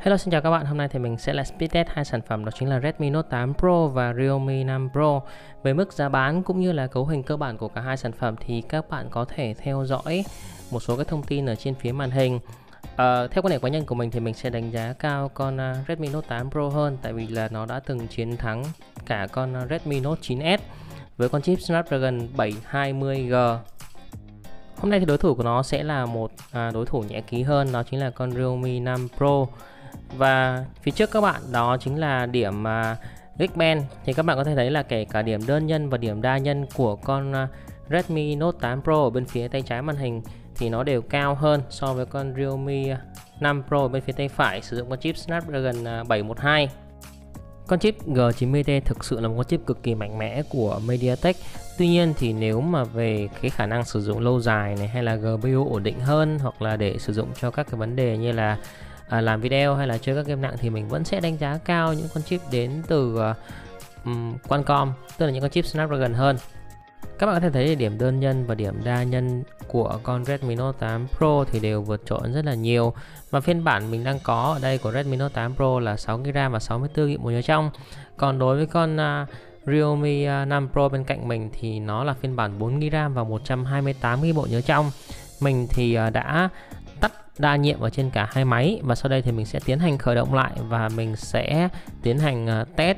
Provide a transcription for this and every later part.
Hello, xin chào các bạn. Hôm nay thì mình sẽ là speed test hai sản phẩm, đó chính là Redmi Note 8 Pro và Realme 5 Pro. Về mức giá bán cũng như là cấu hình cơ bản của cả hai sản phẩm thì các bạn có thể theo dõi một số cái thông tin ở trên phía màn hình. Theo quan điểm cá nhân của mình thì mình sẽ đánh giá cao con Redmi Note 8 Pro hơn, tại vì là nó đã từng chiến thắng cả con Redmi Note 9S với con chip Snapdragon 720G. Hôm nay thì đối thủ của nó sẽ là một đối thủ nhẹ ký hơn, đó chính là con Realme 5 Pro. Và phía trước các bạn đó chính là điểm Geekbench. Thì các bạn có thể thấy là kể cả điểm đơn nhân và điểm đa nhân của con Redmi Note 8 Pro ở bên phía tay trái màn hình thì nó đều cao hơn so với con Realme 5 Pro ở bên phía tay phải sử dụng con chip Snapdragon 712. Con chip G90T thực sự là một con chip cực kỳ mạnh mẽ của MediaTek. Tuy nhiên thì nếu mà về cái khả năng sử dụng lâu dài này, hay là GPU ổn định hơn, hoặc là để sử dụng cho các cái vấn đề như là làm video hay là chơi các game nặng, thì mình vẫn sẽ đánh giá cao những con chip đến từ Qualcomm, tức là những con chip Snapdragon hơn. Các bạn có thể thấy điểm đơn nhân và điểm đa nhân của con Redmi Note 8 Pro thì đều vượt trội rất là nhiều. Và phiên bản mình đang có ở đây của Redmi Note 8 Pro là 6GB RAM và 64GB bộ nhớ trong. Còn đối với con Realme 5 Pro bên cạnh mình thì nó là phiên bản 4GB RAM và 128GB bộ nhớ trong. Mình thì đã tắt đa nhiệm ở trên cả hai máy, và sau đây thì mình sẽ tiến hành khởi động lại và mình sẽ tiến hành test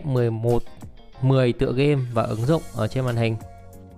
10 tựa game và ứng dụng ở trên màn hình.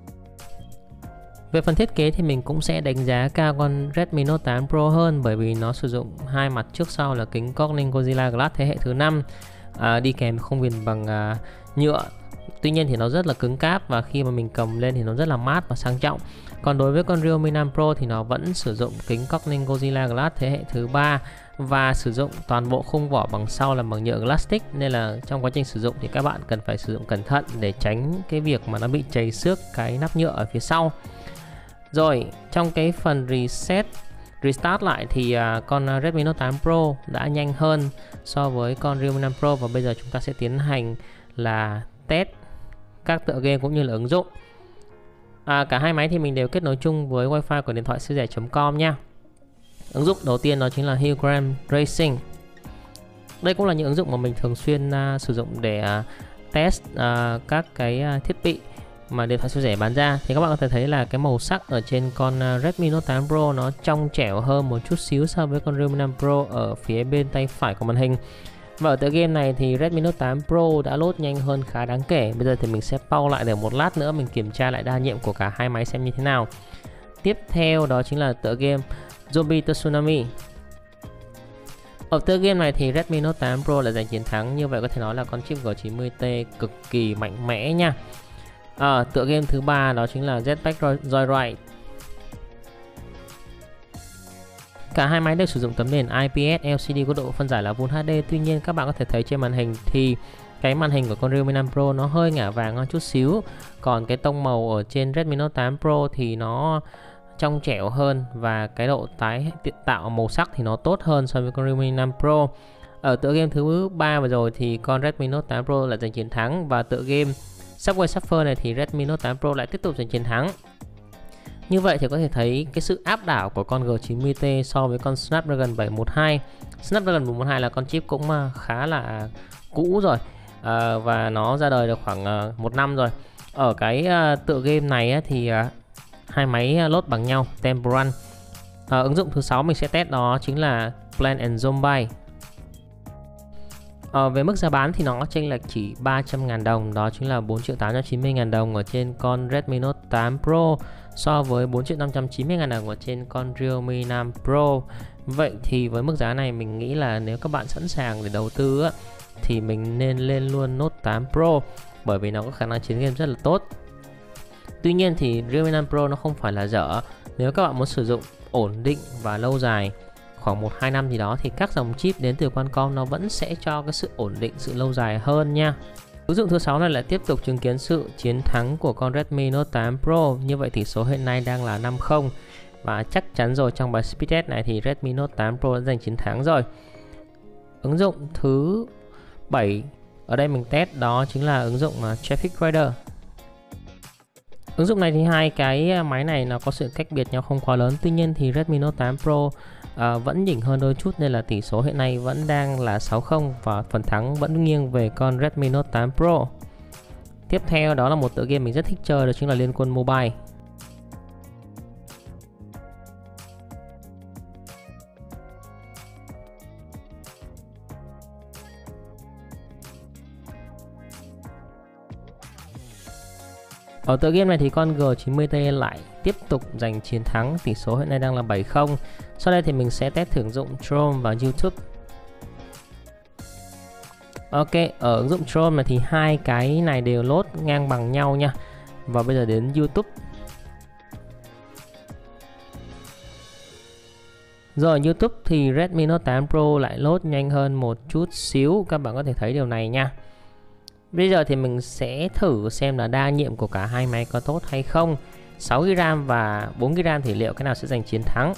Về phần thiết kế thì mình cũng sẽ đánh giá cao con Redmi Note 8 Pro hơn, bởi vì nó sử dụng hai mặt trước sau là kính Corning Gorilla Glass thế hệ thứ 5, đi kèm khung viền bằng nhựa. Tuy nhiên thì nó rất là cứng cáp và khi mà mình cầm lên thì nó rất là mát và sang trọng. Còn đối với con Realme 5 Pro thì nó vẫn sử dụng kính Corning Gorilla Glass thế hệ thứ 3 và sử dụng toàn bộ khung vỏ bằng sau là bằng nhựa plastic, nên là trong quá trình sử dụng thì các bạn cần phải sử dụng cẩn thận để tránh cái việc mà nó bị chảy xước cái nắp nhựa ở phía sau. Rồi, trong cái phần restart lại thì con Redmi Note 8 Pro đã nhanh hơn so với con Realme 5 Pro, và bây giờ chúng ta sẽ tiến hành là test các tựa game cũng như là ứng dụng. Cả hai máy thì mình đều kết nối chung với Wi-Fi của điện thoại siêu rẻ.com nha. Ứng dụng đầu tiên đó chính là Hill Climb Racing. Đây cũng là những ứng dụng mà mình thường xuyên sử dụng để test các cái thiết bị mà điện thoại siêu rẻ bán ra. Thì các bạn có thể thấy là cái màu sắc ở trên con Redmi Note 8 Pro nó trong trẻo hơn một chút xíu so với con Realme 5 Pro ở phía bên tay phải của màn hình. Và ở tựa game này thì Redmi Note 8 Pro đã load nhanh hơn khá đáng kể. Bây giờ thì mình sẽ pause lại để một lát nữa mình kiểm tra lại đa nhiệm của cả hai máy xem như thế nào. Tiếp theo đó chính là tựa game Zombie Tsunami. Ở tựa game này thì Redmi Note 8 Pro là giành chiến thắng, như vậy có thể nói là con chip G90T cực kỳ mạnh mẽ nha. Tựa game thứ ba đó chính là Jetpack Joyride. Cả hai máy đều sử dụng tấm nền IPS LCD có độ phân giải là Full HD. Tuy nhiên các bạn có thể thấy trên màn hình thì cái màn hình của con Realme 5 Pro nó hơi ngả vàng hơn chút xíu. Còn cái tông màu ở trên Redmi Note 8 Pro thì nó trong trẻo hơn, và cái độ tái tạo màu sắc thì nó tốt hơn so với con Realme 5 Pro. Ở tựa game thứ ba vừa rồi thì con Redmi Note 8 Pro lại giành chiến thắng, và tựa game Subway Surfer này thì Redmi Note 8 Pro lại tiếp tục giành chiến thắng. Như vậy thì có thể thấy cái sự áp đảo của con G90T so với con Snapdragon 712. Snapdragon 712 là con chip cũng khá là cũ rồi, và nó ra đời được khoảng 1 năm rồi. Ở cái tựa game này thì hai máy load bằng nhau, Temple Run. Ứng dụng thứ 6 mình sẽ test đó chính là Plant and Zombie. Về mức giá bán thì nó chênh lệch chỉ 300.000 đồng, đó chính là 4.890.000 đồng ở trên con Redmi Note 8 Pro so với 4.590.000 đồng ở trên con Realme 5 Pro. Vậy thì với mức giá này mình nghĩ là nếu các bạn sẵn sàng để đầu tư thì mình nên lên luôn Note 8 Pro, bởi vì nó có khả năng chiến game rất là tốt. Tuy nhiên thì Realme 5 Pro nó không phải là dở. Nếu các bạn muốn sử dụng ổn định và lâu dài, khoảng 1-2 năm gì đó, thì các dòng chip đến từ Qualcomm nó vẫn sẽ cho cái sự ổn định, sự lâu dài hơn nha. Ứng dụng thứ 6 này lại tiếp tục chứng kiến sự chiến thắng của con Redmi Note 8 Pro. Như vậy tỷ số hiện nay đang là 5-0, và chắc chắn rồi trong bài speed test này thì Redmi Note 8 Pro đã giành chiến thắng rồi. Ứng dụng thứ 7 ở đây mình test đó chính là ứng dụng Traffic Radar. Ứng dụng này thì hai cái máy này nó có sự cách biệt nhau không quá lớn. Tuy nhiên thì Redmi Note 8 Pro vẫn nhỉnh hơn đôi chút, nên là tỷ số hiện nay vẫn đang là 6-0 và phần thắng vẫn nghiêng về con Redmi Note 8 Pro. Tiếp theo đó là một tựa game mình rất thích chơi, đó chính là Liên Quân Mobile. Ở tựa game này thì con G90T lại tiếp tục giành chiến thắng, tỷ số hiện nay đang là 7-0. Sau đây thì mình sẽ test thử ứng dụng Chrome và YouTube. Ok, ở ứng dụng Chrome này thì hai cái này đều load ngang bằng nhau nha. Và bây giờ đến YouTube. Rồi YouTube thì Redmi Note 8 Pro lại load nhanh hơn một chút xíu, các bạn có thể thấy điều này nha. Bây giờ thì mình sẽ thử xem là đa nhiệm của cả hai máy có tốt hay không. 6GB RAM và 4GB RAM thì liệu cái nào sẽ giành chiến thắng?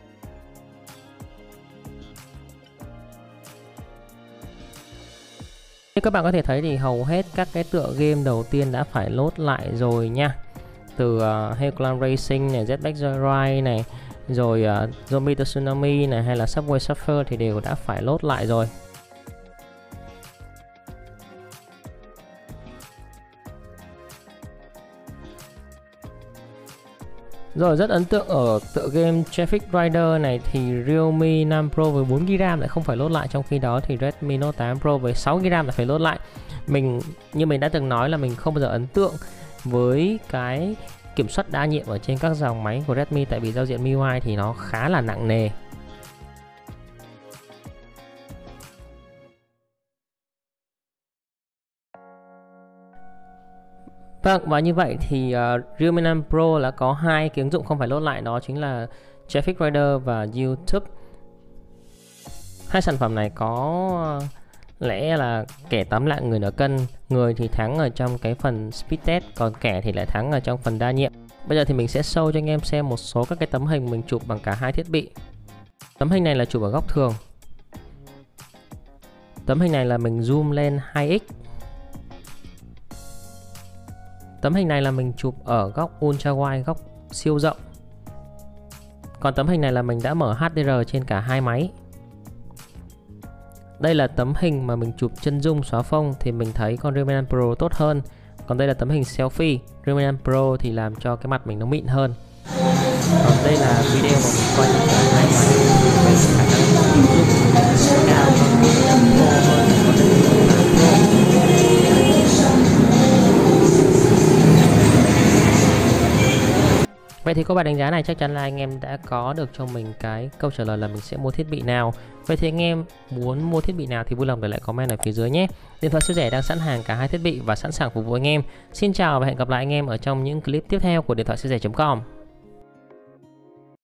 Như các bạn có thể thấy thì hầu hết các cái tựa game đầu tiên đã phải load lại rồi nha. Từ Heartland Racing này, Jetpack Joyride này, rồi Zombie Tsunami này hay là Subway Surfer thì đều đã phải load lại rồi. Rồi rất ấn tượng ở tựa game Traffic Rider này thì Realme 5 Pro với 4GB RAM lại không phải load lại, trong khi đó thì Redmi Note 8 Pro với 6GB RAM lại phải load lại. Như mình đã từng nói là mình không bao giờ ấn tượng với cái kiểm soát đa nhiệm ở trên các dòng máy của Redmi, tại vì giao diện MIUI thì nó khá là nặng nề. Vâng, và như vậy thì Realme 5 Pro đã có hai cái ứng dụng không phải load lại, đó chính là Traffic Rider và YouTube. Hai sản phẩm này có lẽ là kẻ tóm lại người nửa cân, người thì thắng ở trong cái phần speed test, còn kẻ thì lại thắng ở trong phần đa nhiệm. Bây giờ thì mình sẽ show cho anh em xem một số các cái tấm hình mình chụp bằng cả hai thiết bị. Tấm hình này là chụp ở góc thường. Tấm hình này là mình zoom lên 2x. Tấm hình này là mình chụp ở góc ultra wide, góc siêu rộng. Còn tấm hình này là mình đã mở HDR trên cả hai máy. Đây là tấm hình mà mình chụp chân dung xóa phông thì mình thấy con Realme 5 Pro tốt hơn. Còn đây là tấm hình selfie, Realme 5 Pro thì làm cho cái mặt mình nó mịn hơn. Còn đây là video mà mình quay cả hai máy với khả năng ứng dụng cao hơn Realme 5 Pro hơn con Realme 8 Pro. Vậy thì có bài đánh giá này chắc chắn là anh em đã có được cho mình cái câu trả lời là mình sẽ mua thiết bị nào. Vậy thì anh em muốn mua thiết bị nào thì vui lòng để lại comment ở phía dưới nhé. Điện thoại siêu rẻ đang sẵn hàng cả hai thiết bị và sẵn sàng phục vụ anh em. Xin chào và hẹn gặp lại anh em ở trong những clip tiếp theo của điện thoại siêu rẻ.com.